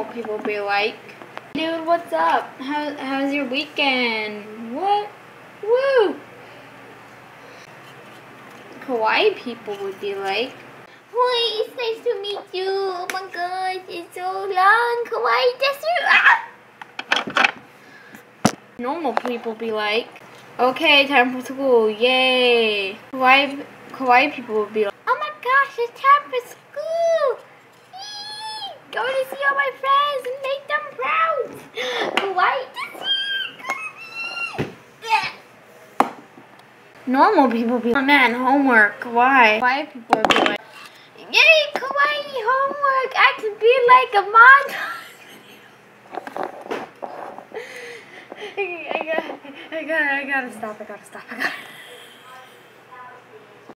people be like. Dude, what's up? How's your weekend? What? Woo! Kawaii people would be like, "Hi, it's nice to meet you. Oh my gosh, it's so long. Kawaii, that's you." Ah! Normal people be like, "Okay, time for school. Yay!" Kawaii people would be like, "Oh my gosh, it's time for school. Yee! Going to see all my friends and make them proud." Kawaii, that's you. Normal people be like, "Oh man, homework. Why?" Kawaii people would be like, "Yay, kawaii homework. I can be like a montage." I gotta stop.